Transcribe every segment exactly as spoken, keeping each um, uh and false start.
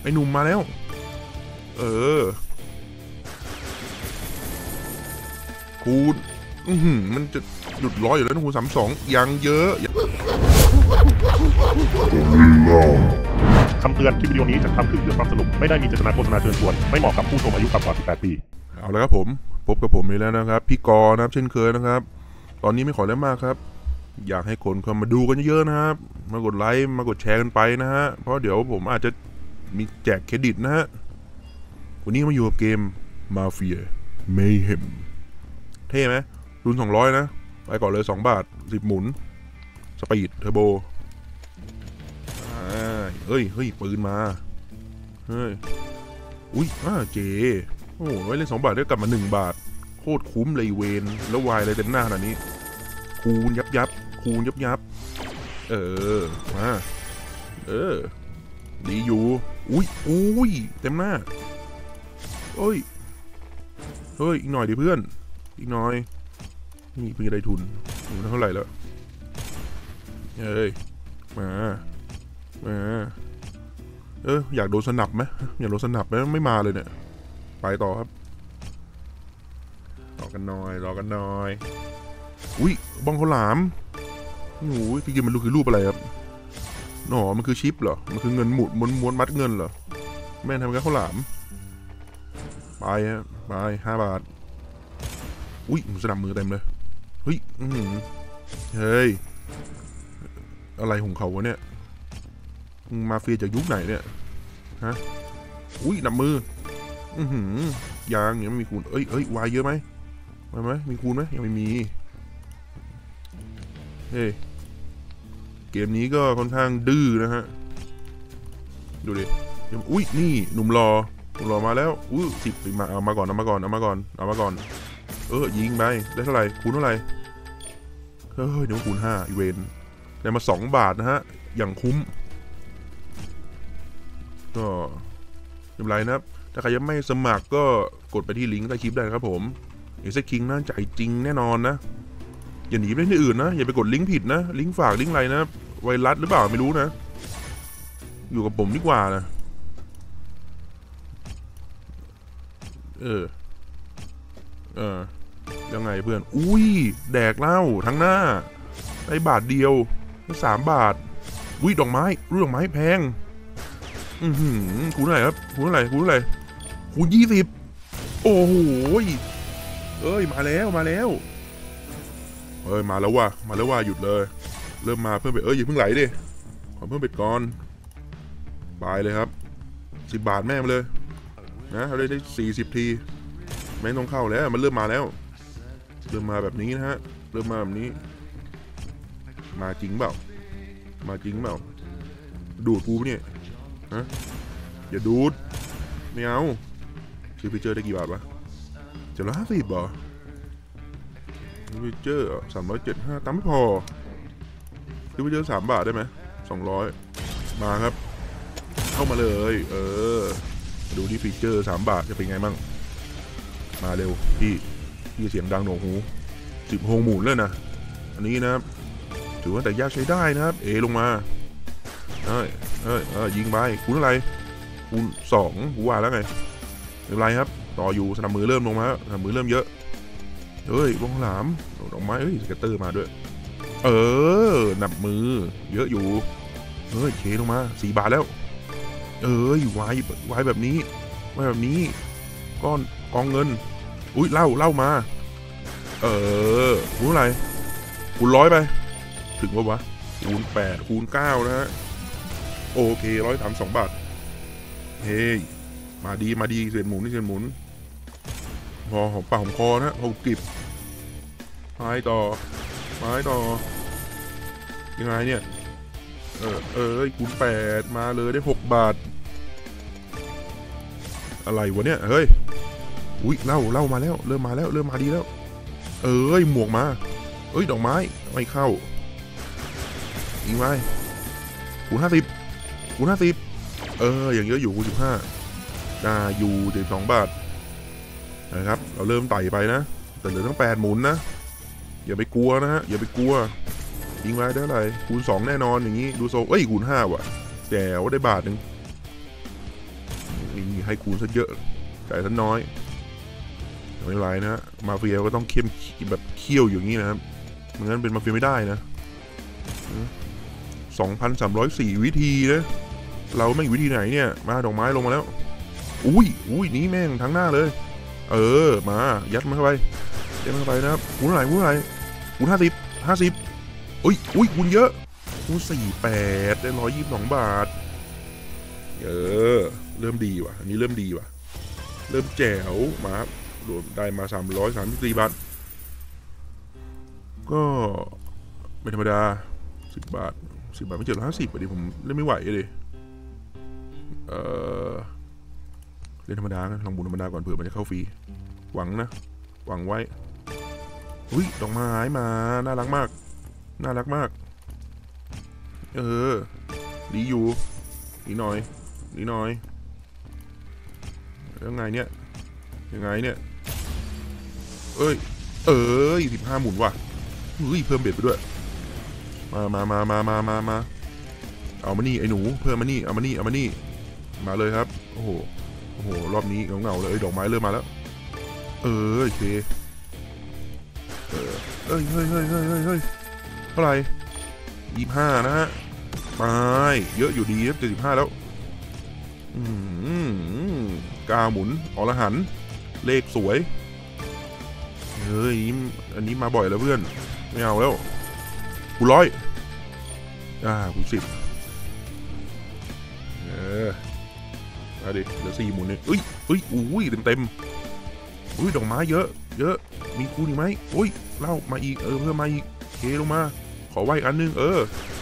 ไอ้หนุ่มมาแล้วเออคูณอือหือมันจะหยุดร้อยอยู่แล้วนะคูณสามสองยังเยอะคำเตือนคลิปวิดีโอนี้จะทำขึ้นเพื่อความสนุกไม่ได้มีเจตนาโฆษณาเชิญชวนไม่เหมาะกับผู้ชมอายุต่ำกว่าสิบแปดปีเอาละครับผมพบกับผมอีกแล้วนะครับพี่กรณ์นะครับเช่นเคยนะครับตอนนี้ไม่ขอเล่นมากครับอยากให้คนเข้ามาดูกันเยอะนะครับมากดไลค์มากดแชร์กันไปนะฮะเพราะเดี๋ยวผมอาจจะมีแจกเครดิตนะฮะวันนี้มาอยู่กับเกม Mafia Mayhem เท่ไหมรุ่นสองร้อยนะไปก่อนเลยสองบาทสิบหมุนสปีดเทอร์โบเฮ้ยเฮ้ยปืนมาเฮ้ยอุ้ยอ้าเจโอ้ยเล่นสองบาทได้กลับมาหนึ่งบาทโคตรคุ้มเลยเวนแล้ววายอะไรเต็มหน้าขนาดนี้คูณยับยับคูณยับยับเออมาเออดีอยู่อุ้ยอุ้ยเต็มหน้าเฮ้ยเฮ้ยอีกหน่อยดิเพื่อนอีกหน่อยนี่เพิ่งได้ทุนทุนเท่าไหร่แล้วเฮ้ยมามาเอออยากโดนสนับไหมอยากโดนสนับไหมไม่มาเลยเนี่ยไปต่อครับรอกันหน่อยรอกันหน่อยอุ้ยบ้องข้าวหลามโอ้โหพี่กินมันรู้คือรูปอะไรครับหนอมันคือชิปเหรอมันคือเงินหมุดม้วนม้วนมัดเงินเหรอแม่ทำกันข้าวหลามไปฮะไปห้าบาทอุ้ยสนับมือเต็มเลยเฮ้ยเฮ้ยอะไรของเขาวะเนี่ยมาเฟียจากยุคไหนเนี่ยฮะอุ้ยหนับมืออือหือยางยังไม่มีคูณเอ้ยเอ้ยวายเยอะไหมมาไหมมีคูณไหมยังไม่มีเฮ้ยเกมนี้ก็ค่อนข้างดื้อนะฮะดูดิอุ้ยนี่หนุ่มรอหนุ่มรอมาแล้วอุ้ยสิบไปมาเอามาก่อนเอามาก่อนเอามาก่อนเอามาก่อนเออยิงไปได้เท่าไหร่คูณเท่าไหร่เฮ้ยเดี๋ยวคูณห้าอีเวนได้มาสองบาทนะฮะอย่างคุ้มก็ไม่เป็นไรนะครับถ้าใครยังไม่สมัครก็กดไปที่ลิงก์ใต้คลิปได้ครับผมเอเซคิงน่าจ่ายจริงแน่นอนนะอย่าหนีไปที่อื่นนะอย่าไปกดลิงก์ผิดนะลิงก์ฝากลิงก์อะไรนะไวรัสหรือเปล่าไม่รู้นะอยู่กับผมดีกว่านะเออเออยังไงเพื่อนอุ้ยแดกเหล้าทั้งหน้าได้บาทเดียวสามบาทอุ้ยดอกไม้รูปดอกไม้แพงอือหือคูณอะไรครับคูณอะไรคูณอะไรคูณยี่สิบโอ้โหเอ้ยมาแล้วมาแล้วเอ้ยมาแล้วว่ะมาแล้วว่ะหยุดเลยเริ่มมาเพิ่มไปเอ้ยอย่าเพิ่งไหลดิขอเพิ่มเป็ดก่อนไปเลยครับสิบบาทแม่มาเลยนะเราได้ได้สี่สิบทีไม่ต้องเข้าแล้วมันเริ่มมาแล้วเริ่มมาแบบนี้นะฮะเริ่มมาแบบนี้มาจริงเปล่ามาจริงเปล่าดูดกูเนี่ยฮะอย่าดูดไม่เอาซื้อฟิเจอร์ได้กี่บาทวะเจ็ดร้อยห้าสิบเหรอฟิเจอร์สามร้อยเจ็ดห้าตั้มไม่พอซื้อฟิเจอร์สามบาทได้ไหมสองร้อยมาครับเข้ามาเลยเออดูที่ฟีเจอร์สามบาทจะเป็นไงมั่งมาเร็วพี่พี่เสียงดังหนวกหูสิบโฮงหมุนเลยนะอันนี้นะครับถือว่าแต่ยากใช้ได้นะครับเอลงมาเอ้ยเอ้ยเออยิงไปคูณอะไรคูณสองกูว่าแล้วไงไม่เป็นไรครับต่ออยู่สนับมือเริ่มลงมาสนับมือเริ่มเยอะเฮ้ยบ้องหลามดอกไม้เฮ้ยสเก็ตเตอร์มาด้วยเออหนับมือเยอะอยู่เฮ้ยเคลงมาสี่บาทแล้วเอ้ยวายวายแบบนี้วายแบบนี้ก้อนกองเงินอุ้ยเล่าเล่ามาเออคูณอะไรคูณร้อยไปถึงว่าวะคูณแปดคูณเก้านะฮะโอเคร้อยสามสองบาทเฮ้ยมาดีมาดีเสียนหมุนนี่เสียนหมุนพอหอมปากหอมคอนะเอากริบไม้ต่อไม้ต่อยังไงเนี่ยเออเออคูณแปดมาเลยได้หกบาทอะไรวะเนี่ยเฮ้ยอุ้ยเล่าเล่ามาแล้วเริ่มมาแล้วเริ่มมาดีแล้วเอ้ยหมวกมาเอ้ยดอกไม้ไม่เข้ายิงไปคูณห้าสิบคูณห้าสิบเอออย่างเยอะอยู่คูณสิบห้าได้อยู่เจ็ดสองบาทนะครับเราเริ่มไต่ไปนะแต่เหลือทั้งแปดหมุนนะอย่าไปกลัวนะฮะอย่าไปกลัวยิงไปได้อะไรคูณสองแน่นอนอย่างนี้ดูโซ่เอ้ยคูณห้าว่ะแจ๋วได้บาทหนึ่งให้คูณซะเยอะจ่ายซะน้อยไม่เป็นไรนะมาเฟียก็ต้องเข้มแบบเคี่ยวอย่างนี้นะครับไม่งั้นเป็นมาเฟียไม่ได้นะ สองพันสามร้อยสี่ วิธีนะเราไม่วิธีไหนเนี่ยมาดอกไม้ลงมาแล้วอุ้ยอุ้ยนี้แม่งทั้งหน้าเลยเออมายัดมันเข้าไปยัดมันเข้าไปนะครับคูณเท่าไหร่คูณเท่าไหร่คูณห้าสิบห้าสิบอุ้ยอุ้ยคูณเยอะคูณสี่แปดได้ร้อยยี่สิบสองบาทเออเริ่มดีว่ะอันนี้เริ่มดีว่ะเริ่มแจ๋วมาครับรวมได้มาสามร้อยสามสิบสี่บาทก็ไม่ธรรมดาสิบบาทสิบบาทไม่เจ็ดร้อยห้าสิบอ่ะดิผมเล่นไม่ไหวเลยเออเล่นธรรมดากันลองบุญธรรมดาก่อนเผื่อมันจะเข้าฟรีหวังนะหวังไว้อุ้ยดอกไม้มาน่ารักมากน่ารักมากเออดีอยู่ดีหน่อยดีหน่อยยังไงเนี่ยยังไงเนี่ยเอ้ยเอ้ยสิบห้าหมุนว่ะเฮ้ยเพิ่มเบ็ดไปด้วยมามามามามามามาเอามานี่ไอ้หนูเพิ่มมานี่เอามานี่เอามานี่มาเลยครับโอ้โหโอ้โหรอบนี้เงาเงาเลยดอกไม้เริ่มมาแล้วเออโอเคเออเฮ้ยเฮ้ยเฮ้ยเฮ้ยเฮ้ยเฮ้ยเท่าไหร่ยี่ห้านะฮะไปเยอะอยู่ดีครับเจ็ดสิบห้าแล้วอืมกาหมุนอรหันเลขสวยเฮ้ยอันนี้มาบ่อยแล้วเพื่อนไม่เอาแล้วกูร้อยอ่ากูสิบเออมาดิเหลือสี่หมุนเนี่ยอุ้ยอุ้ยอุ้ยเต็มเต็มอุ้ยดอกไม้เยอะเยอะมีคูณอีกไหมอุ้ยเล่ามาอีกเออเพิ่มมาอีกเคลงมาขอไหวอันนึงเออ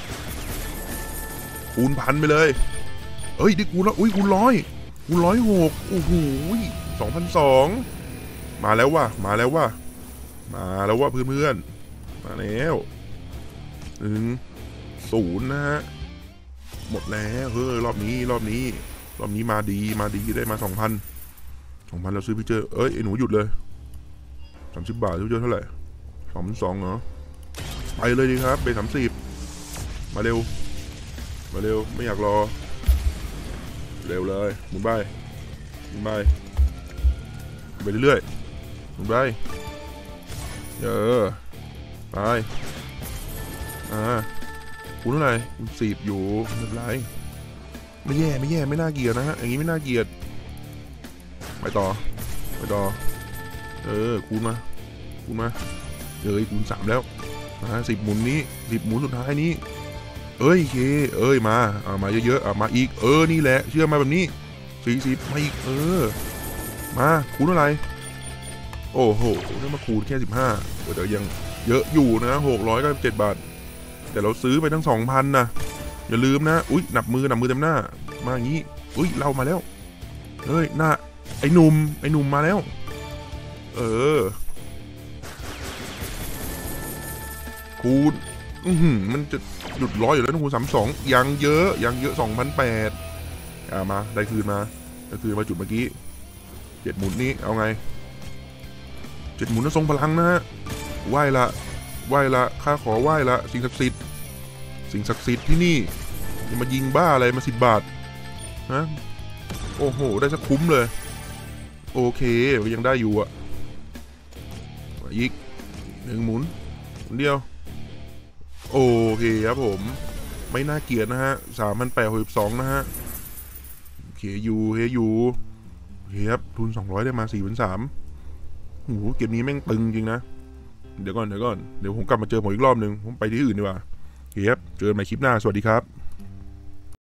คูณพันไปเลยเอ้ยดิคูณแล้วอุ้ยคูณร้อยคูณร้อยหกโอ้โหสองพันสองมาแล้วว่ะมาแล้วว่ะมาแล้วว่ะเพื่อนเพื่อนมาแล้วหนึ่งศูนย์นะฮะหมดแล้วเฮ้ยรอบนี้รอบนี้รอบนี้มาดีมาดีได้มาสองพันสองพันเราซื้อพิเจอร์เอ้ยไอ้หนูหยุดเลยสามสิบบาทพิเจอร์เท่าไหร่สองพันสองเหรอไปเลยดีครับเบสสามสิบมาเร็วมาเร็วไม่อยากรอเร็วเลยหมุนไปหมุนไปไปเรื่อยๆหมุนไปเออไปอ่าคุณเท่าไหร่คุณสิบอยู่ไม่เป็นไรไม่แย่ไม่แย่ไม่น่าเกลียดนะฮะอย่างนี้ไม่น่าเกลียดไปต่อไปต่อเออคูณมาคูณมาเอ้ยคูณสามแล้วมาสิบหมุนนี้สิบหมุนสุดท้ายนี้เอ้ยเคเอ้ยมาเอามาเยอะๆเอามาอีกเออนี่แหละเชื่อมาแบบนี้สี่สิบมาอีกเออมาคูณเท่าไหร่โอ้โหนี่มาคูณแค่สิบห้าเดี๋ยวยังเยอะอยู่นะหกร้อยเก้าสิบเจ็ดบาทแต่เราซื้อไปทั้งสองพันนะอย่าลืมนะอุ้ยหนับมือหนับมือเต็มหน้ามาอย่างนี้อุ้ยเรามาแล้วเฮ้ยหน้าไอ้หนุ่มไอ้หนุ่มมาแล้วเออคูณอือหือมันจะหยุดร้อยอยู่แล้วนะคูณสามสองยังเยอะยังเยอะสองพันแปดอ่ามาได้คืนมาได้คืนมาจุดเมื่อกี้เจ็ดหมุนนี้เอาไงเจ็ดหมุนนั้นทรงพลังนะฮะไหวละไหวละข้าขอไหวละสิ่งศักดิ์สิทธิ์สิ่งศักดิ์สิทธิ์ที่นี่จะมายิงบ้าอะไรมาสิบบาทนะโอ้โหได้สักคุ้มเลยโอเคยังได้อยู่อ่ะอีกหนึ่งหมุนหมุนเดียวโอเคครับผมไม่น่าเกลียดนะฮะสามพันแปดหกสิบสองนะฮะเคยูเคยูโอเคครับทุนสองร้อยได้มาสี่พันสามโอ้โหเกมนี้แม่งตึงจริงนะเดี๋ยวก่อนเดี๋ยวก่อนเดี๋ยวผมกลับมาเจอผมอีกรอบนึงผมไปที่อื่นดีกว่าโอเคครับเจอกันใหม่คลิปหน้าสวัสดีครับ